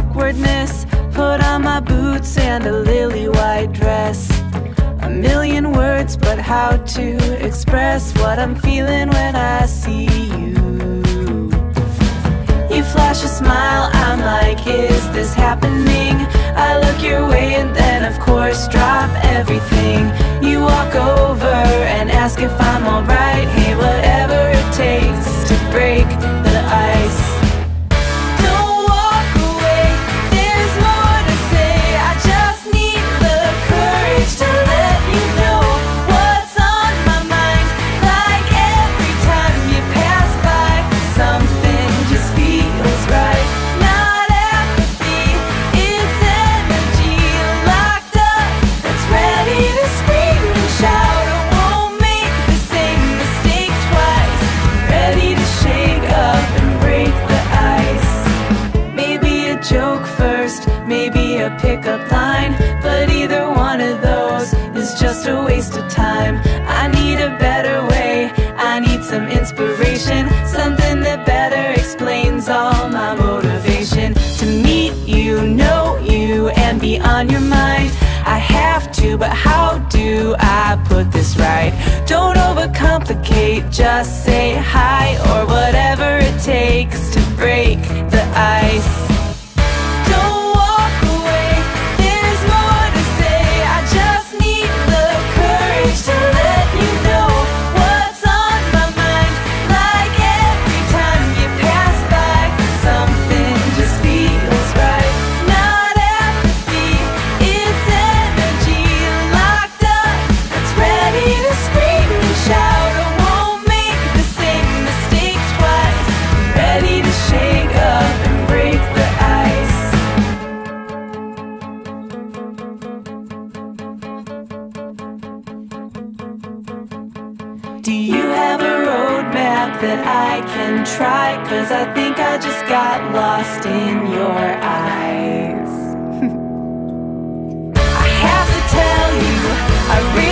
awkwardness, put on my boots and a lily white dress. A million words, but how to express what I'm feeling when I see you. You flash a smile, I'm like, is this happening? I look your way and then of course drop everything. You walk over and ask if I'm alright. Hey, whatever it takes to break the ice. Don't walk away, there's more to say. I just need the courage to let you know what's on my mind. Like every time you pass by, something just feels right. Not apathy, it's energy locked up that's ready to scream and shout. I won't make the same mistake twice. Ready to shake up and break the ice. Maybe a joke first, maybe a pickup line, but either one of those is just a waste of time. I need a better way, I need some inspiration, something that better explains all my motivation. To meet you, know you, and be on your mind. I have to, but how do I put this right? Don't overcomplicate, just say hi, or whatever it takes to break the ice. Don't walk away, there's more to say. I just need the courage to let you know what's on my mind. Like every time you pass by, something just feels right. Not apathy, it's energy locked up that's ready to scream and shout. I won't make the same mistake twice. I'm ready to shake up and break the ice. Do you have a roadmap that I can try? 'Cause I think I just got lost in your eyes. I have to tell you, I really